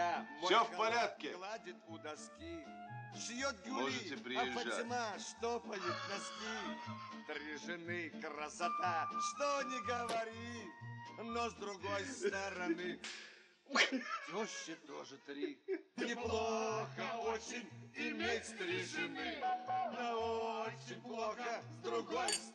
дитя. Все в порядке. Гладит у доски. Шьет гули, Можете а приезжать. Фатима штопает носки. 3 жены, красота, что не говори. Но с другой стороны, тещи тоже 3. Неплохо очень иметь 3 жены. Но очень плохо с другой стороны.